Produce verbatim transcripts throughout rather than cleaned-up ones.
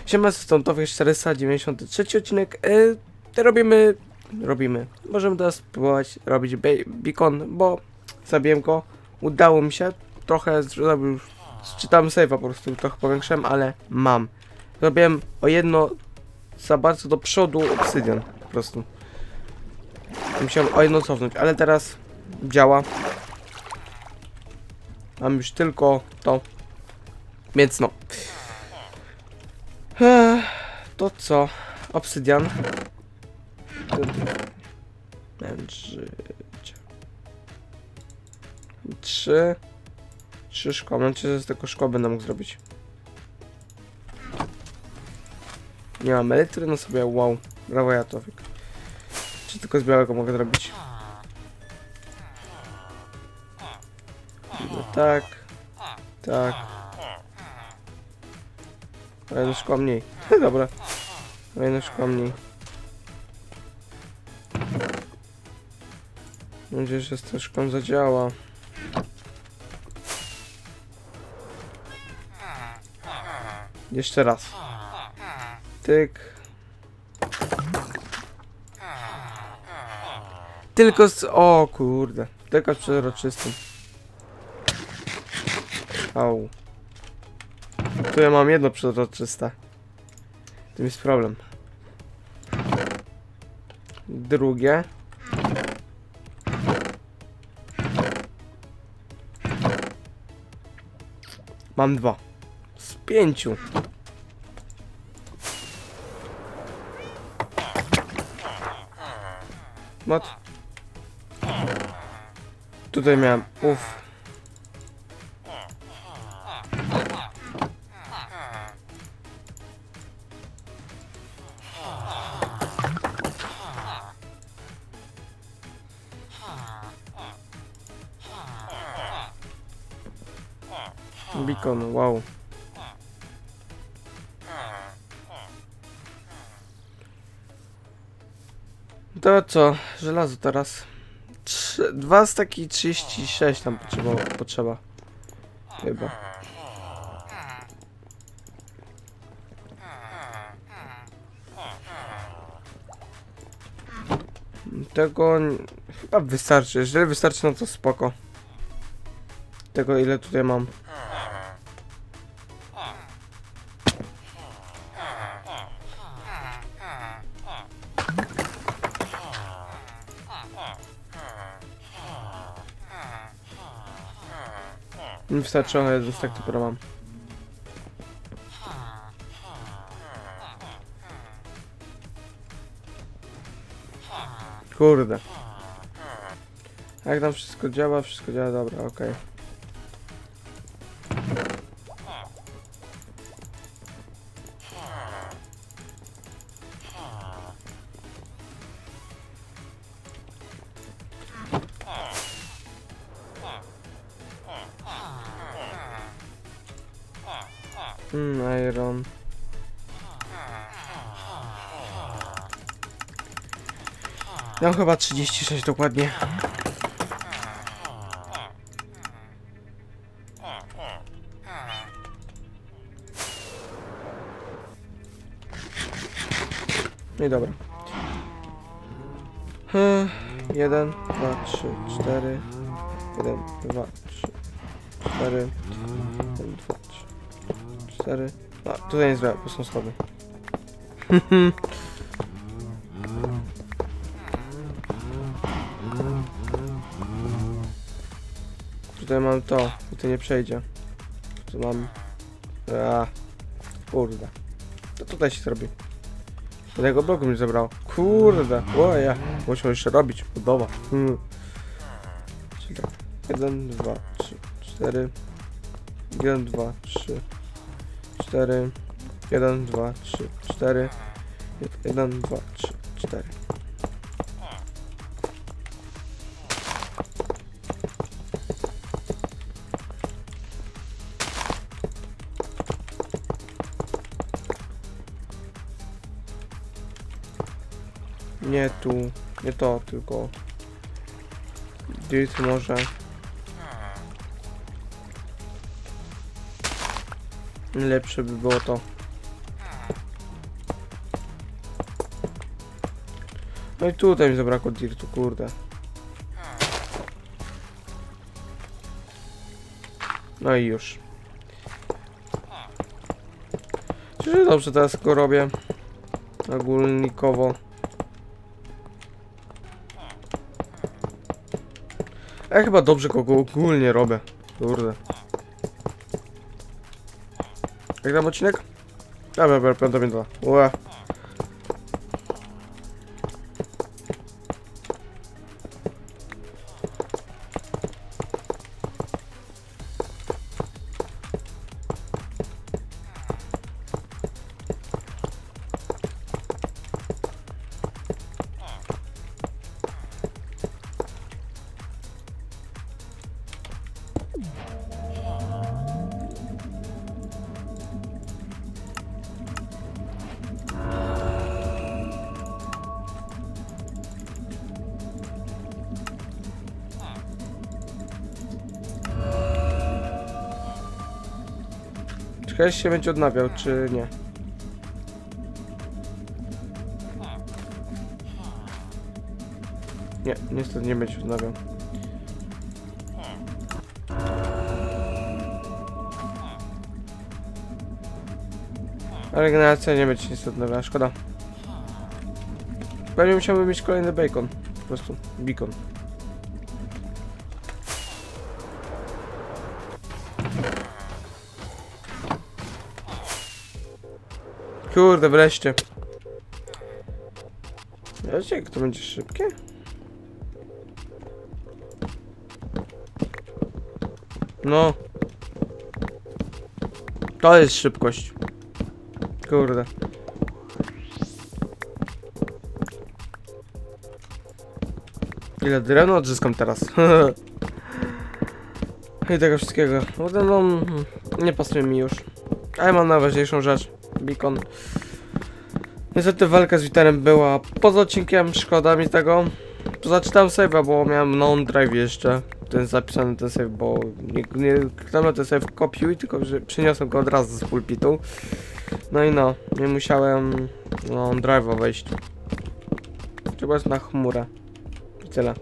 Siema, stąd czterysta dziewięćdziesiąty trzeci odcinek. Yy, robimy, robimy. Możemy teraz spróbować robić beacon, bo zabiłem go. Udało mi się. Trochę zrobił, czytam save'a po prostu, trochę powiększyłem, ale mam. Zrobiłem o jedno za bardzo do przodu obsydian, po prostu. Musiałem o jedno cofnąć, ale teraz działa. Mam już tylko to. Więc no. To co? Obsydian. Trzy. Trzy szkoły. Mam nadzieję, że z tego szkoły będę mógł zrobić. Nie mam elektry, no sobie wow. Brawo, Jatowik. Czy tylko z białego mogę zrobić? No tak. Tak. O jedno szkło mniej. Dobra. O jedno szkło mniej. Mam nadzieję, że z tym szkłem zadziała. Jeszcze raz. Tyk. Tylko z... O kurde. Tylko z przezroczystym. Au. Tu ja mam jedno przezroczyste. Tym jest problem. Drugie. Mam dwa. Z pięciu. Mat. Tutaj miałem. Uff. Beacon, wow. To co? Żelazo teraz. Trzy, dwa staki trzydzieści sześć tam potrzeba, potrzeba. Chyba. Tego chyba wystarczy. Jeżeli wystarczy, no to spoko. Tego ile tutaj mam. Nie wystarczy, ale jest tak dopiero mam. Kurde. Jak tam wszystko działa? Wszystko działa, dobra, okej. Okay. Mm, iron. Mam chyba trzydzieści sześć dokładnie. No i dobra. Hmm, jeden, dwa, trzy, cztery. Jeden, dwa, trzy, cztery. Jeden, dwa, trzy. Cztery. A, tutaj nie zrobię, bo są schody. Tutaj mam to, tutaj nie przejdzie. Tu mam... A, kurde. To tutaj się zrobi. Tego bloku mi zabrał. Kurde, o ja. Muszę jeszcze robić, budowa. Hmm. Czyli tak. Jeden, dwa, trzy, cztery. Jeden, dwa, trzy. Cztery. Jeden, dwa, trzy, cztery. Jeden, dwa, trzy, cztery. Nie tu, nie to, tylko gdzieś może. Lepsze by było to. No i tutaj mi zabrakło dirtu, kurde. No i już. Czyż dobrze teraz go robię? Ogólnikowo. Ja chyba dobrze kogo ogólnie robię. Kurde. Jak tam odcinek? Dobra, dobra, piąta minuta. Ue. Czy się będzie odnawiał, czy nie? Nie, niestety nie będzie odnawiał. Ale regeneracja nie będzie niestety odnawiała, szkoda. Pewnie musiałbym mieć kolejny bacon. Po prostu, beacon. Kurde, wreszcie. Wiecie, jak to będzie szybkie? No. To jest szybkość. Kurde. Ile drewna odzyskam teraz? I tego wszystkiego. No, no, nie pasuje mi już. Ale mam najważniejszą rzecz. Beacon. Niestety walka z Witerem była poza odcinkiem, szkoda mi tego. Zaczynam save'a, bo miałem na OneDrive jeszcze ten zapisany ten save, bo nie, nie kliknąłem ten save kopiuj, tylko że przyniosłem go od razu z pulpitu. No i no, nie musiałem na OneDrive'a wejść. Trzeba jest na chmurę. I tyle.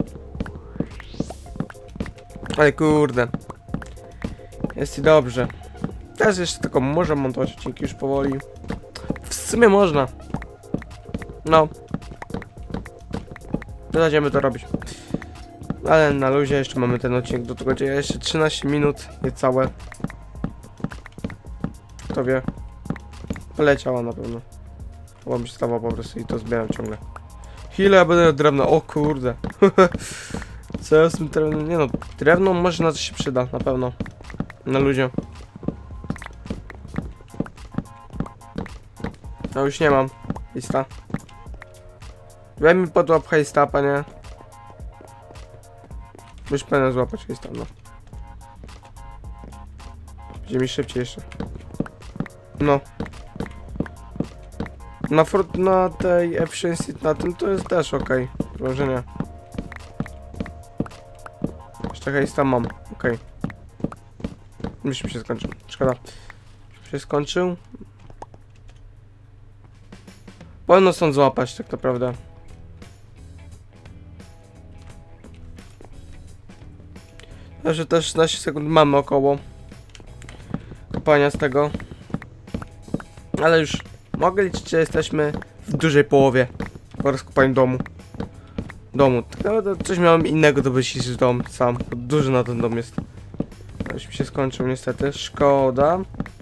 Ale kurde. Jest i dobrze. Teraz jeszcze tylko może montować odcinki już powoli. W sumie można. No. Będziemy to robić. Ale na luzie jeszcze mamy ten odcinek do tego dzieje. Jeszcze trzynaście minut, niecałe. Kto wie. Poleciała na pewno. Bo mi się stało po prostu i to zbieram ciągle. Ile ja będę drewno? O kurde. Co ja z tym drewnem? Nie no, drewno może na coś się przyda, na pewno. Na luzie. No już nie mam. Lista. Weź mi podłap hejsta, panie. Już pewnie złapać hejsta, no. Będzie mi szybciej jeszcze. No. Na, fort, na tej efficiency, na tym to jest też ok. Wrażenie. Jeszcze hejsta mam, ok. Już mi się skończył. Szkoda. Już się skończył. Powinno stąd złapać, tak naprawdę. Także też szesnaście sekund mamy około kopania z tego. Ale już mogę liczyć, że jesteśmy w dużej połowie po rozkopaniu domu. Domu. Tak naprawdę coś miałem innego do wyjść niż dom sam, bo duży na ten dom jest. Już mi się skończył niestety. Szkoda.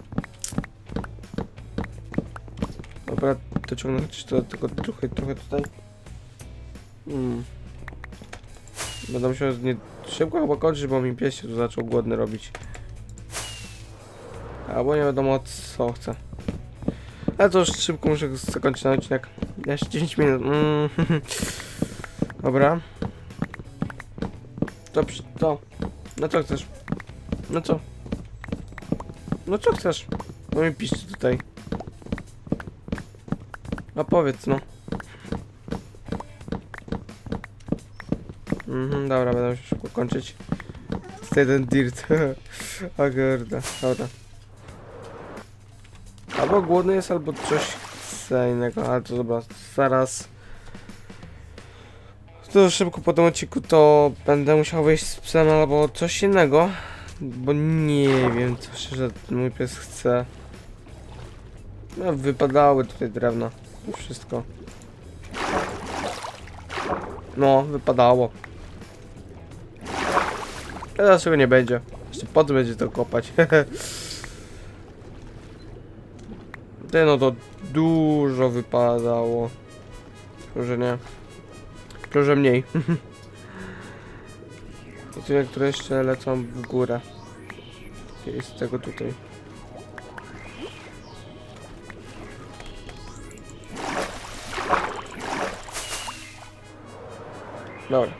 Dobra, dociągnę to tylko trochę, trochę tutaj. Hmm. Będę musiał nie szybko chyba kończyć, bo mi pies się tu zaczął głodny robić. Albo nie wiadomo co chce. Ale to już szybko muszę zakończyć ten odcinek. Jeszcze dziesięć minut. Mm. Dobra. To, to. No co chcesz? No co? No co chcesz? No mi piszcie tutaj. A powiedz no. Mhm, dobra, będę się szybko kończyć. To jeden dirt. O kurde, dobra. Albo głodny jest, albo coś chce innego, ale to dobra, zaraz To szybko po tym odcinku to będę musiał wyjść z psem albo coś innego. Bo nie wiem, co szczerze mój pies chce. No, wypadały tutaj drewna. To wszystko. No, wypadało. A dlaczego nie będzie? Jeszcze potem będzie to kopać. Ty, no to dużo wypadało. Proszę nie. Proszę mniej. I tu niektóre jeszcze lecą w górę. Jakieś z tego tutaj. Dobra.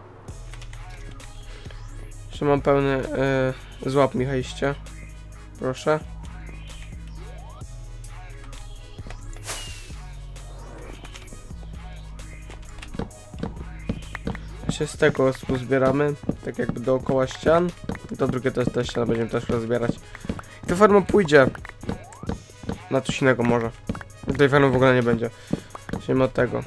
Jeszcze mam pełny... Yy, złap mi hejście. Proszę. Się z tego zbieramy, tak jakby dookoła ścian. I to drugie też te ściany będziemy też rozbierać. I ta farma pójdzie na coś innego może. I tej farmy w ogóle nie będzie. Zacznijmy od tego.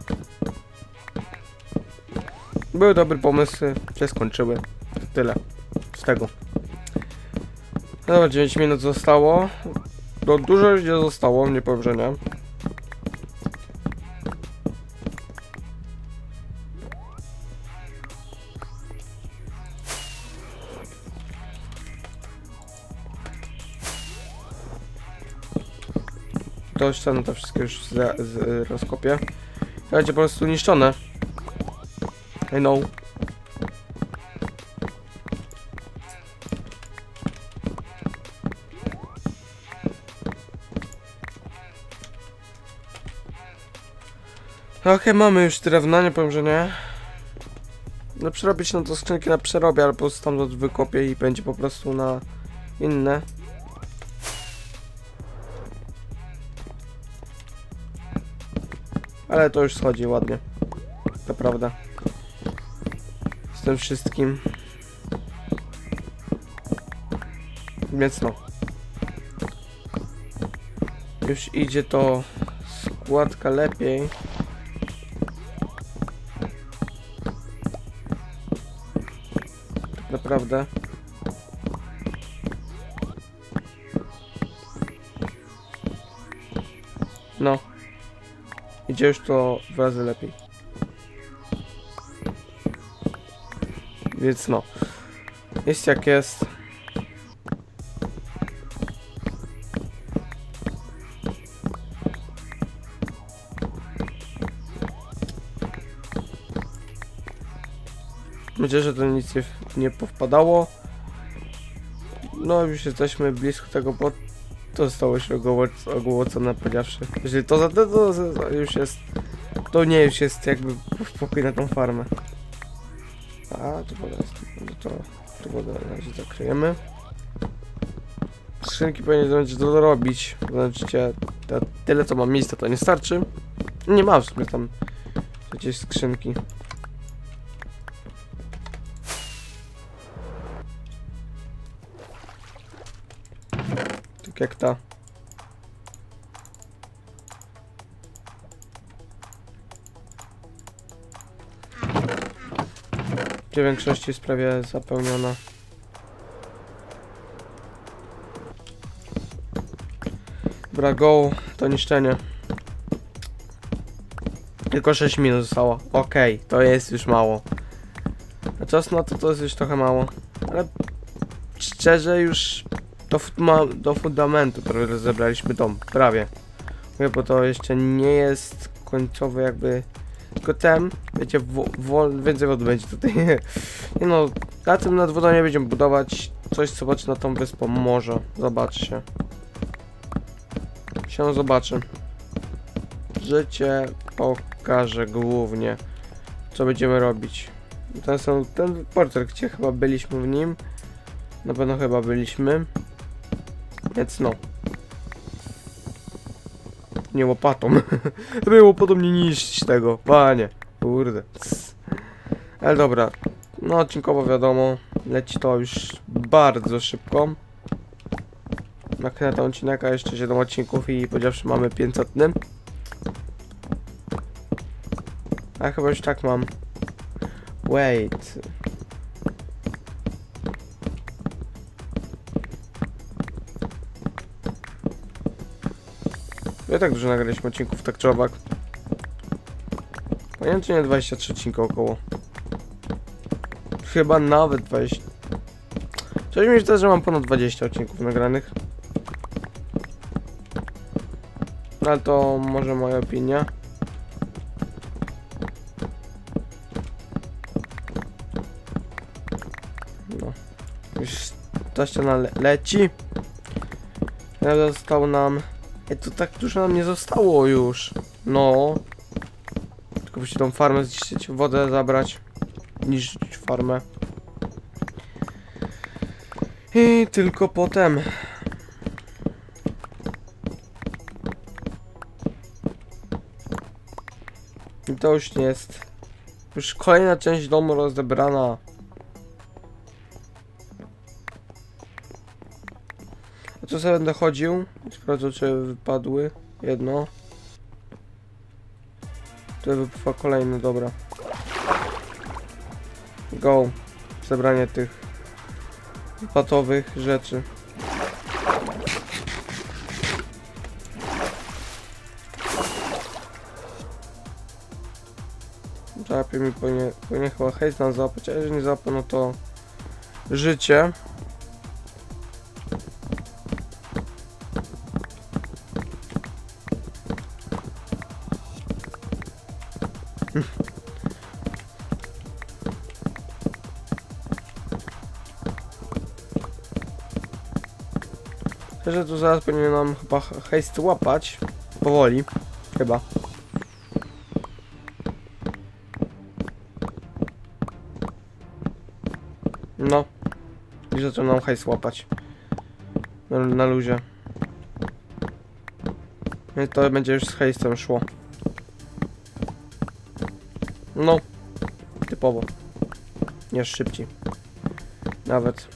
Były dobre pomysły, się skończyły. Tyle. Z tego. No dobra, dziewięć minut zostało. No, dużo już nie zostało, nie powiem, że nie. To ściany to wszystkie już z, z, rozkopię. Będzie po prostu niszczone. I know. Okej, okay, mamy już drewna, nie powiem, że nie. No przerobić no to skrzynki na przerobię, albo stamtąd wykopię i będzie po prostu na inne. Ale to już schodzi ładnie. To prawda. Z tym wszystkim. Więc no. Już idzie to składka lepiej. Tak naprawdę. No. Idzie już to dwa razy lepiej. Więc no. Jest jak jest. Myślę, że to nic nie, nie powpadało. No już jesteśmy blisko tego, bo to zostało się ogołocone, powiedziawszy. Jeżeli to za to, to już jest... To nie już jest jakby pokój na tą farmę. A, to woda jest... To, to wodę na razie zakryjemy. Skrzynki powinien będzie to dorobić. Znaczy, tyle co mam miejsca to nie starczy. Nie mam w sumie tam jakieś skrzynki. Tak jak ta. W większości jest prawie zapełniona. Dobra, go, to niszczenie. Tylko sześć minut zostało. Okej, okay, to jest już mało. A czas na to to jest już trochę mało. Ale szczerze już do, do fundamentu prawie zebraliśmy dom. Prawie. Bo to jeszcze nie jest końcowy jakby... Tylko ten, wiecie, więcej wody będzie tutaj. Nie no, na tym nad wodą nie będziemy budować. Coś zobaczy na tą wyspą może. Zobaczcie. Się zobaczy. Życie pokaże głównie, co będziemy robić. Ten, są, ten portret, gdzie chyba byliśmy w nim. Na pewno chyba byliśmy. Więc no. Nie łopatą. Żeby łopatą nie niszczyć tego. Panie. Kurde. Ale dobra. No odcinkowo wiadomo. Leci to już bardzo szybko. Na ten odcinek, a jeszcze siedem odcinków i powiedziawszy mamy pięćset. A chyba już tak mam. Wait. Ja tak dużo nagraliśmy odcinków, tak czy owak. Pamiętam, czy nie dwadzieścia trzy odcinka około. Chyba nawet dwadzieścia. Coś mi się też, że mam ponad dwadzieścia odcinków nagranych. No ale to może moja opinia. No. Już ta ściana le leci. Zostało nam... Ej, to tak dużo nam nie zostało już. No. Tylko musi tą farmę zniszczyć, wodę zabrać. Niszczyć farmę. I tylko potem. I to już nie jest. Już kolejna część domu rozebrana. A co sobie będę chodził? Sprawdzę, czy wypadły. Jedno. Tu wypływa kolejny, dobra. Go. Zebranie tych wypatowych rzeczy. Czapie mi powinien, powinien chyba hejs nam załapać, a jeżeli nie załapę, no to życie. Że tu zaraz powinien nam chyba hejst łapać. Powoli. Chyba. No. I zaczął nam hejs łapać. Na, na luzie. I to będzie już z hejstem szło. No. Typowo. Nie szybciej. Nawet.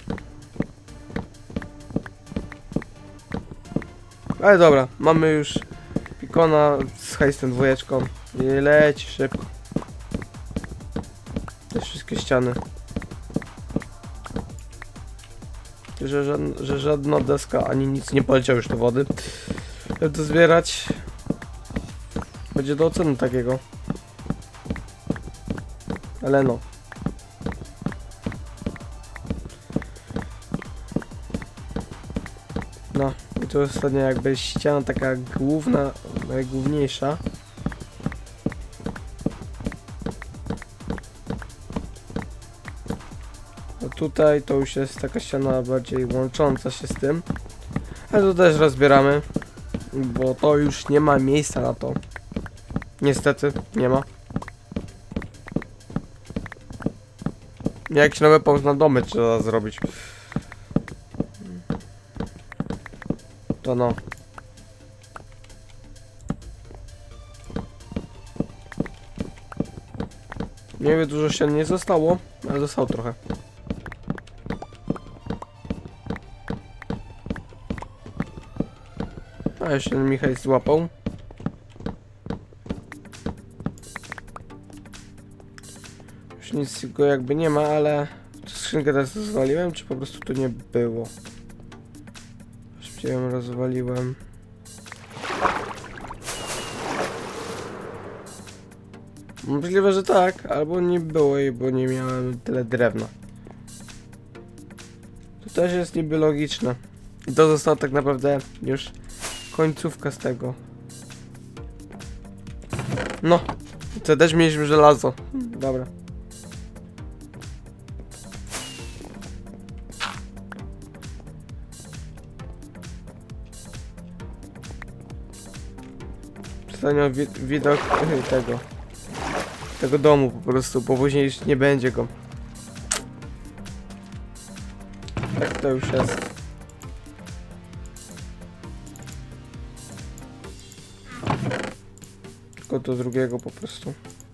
Ale dobra, mamy już pikona z hejstem dwójeczką i leci szybko. Te wszystkie ściany. Że, że, że żadna deska ani nic nie poleciał już do wody. Żeby to zbierać będzie do oceny takiego. Ale no. No. I to jest ostatnia jakby ściana taka główna, najgłówniejsza. A tutaj to już jest taka ściana bardziej łącząca się z tym. Ale to też rozbieramy, bo to już nie ma miejsca na to. Niestety, nie ma. Jakieś nowe pomysł na domy trzeba zrobić. To no. Nie wiem, dużo się nie zostało, ale zostało trochę. A jeszcze Michał złapał. Już nic go jakby nie ma, ale skrzynkę teraz rozwaliłem, czy po prostu tu nie było? Szybciej ją rozwaliłem. Możliwe, że tak, albo nie było jej, bo nie miałem tyle drewna. To też jest niby logiczne. I to została tak naprawdę już końcówka z tego. No, to też mieliśmy żelazo. Dobra. Przedstawiam wi widok tego. Tego domu po prostu, bo później już nie będzie go. Tak to już jest. Tylko do drugiego po prostu.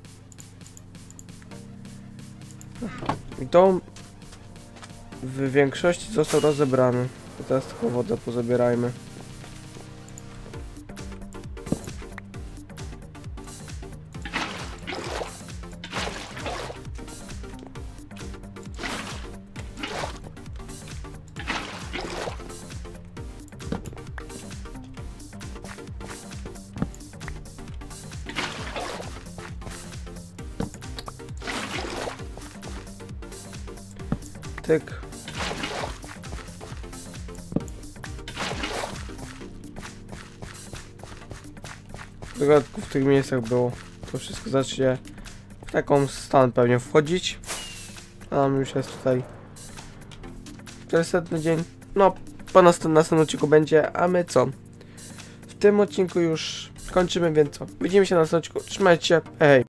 I to w większości został rozebrany. To teraz tylko wodę pozabierajmy. Tyk. W dodatku w tych miejscach było. To wszystko zacznie w taką stan pewnie wchodzić. A nam już jest tutaj czterysta dzień. No, po następnym, następnym odcinku będzie, a my co? W tym odcinku już kończymy, więc co? Widzimy się na następnym odcinku. Trzymajcie się, hej!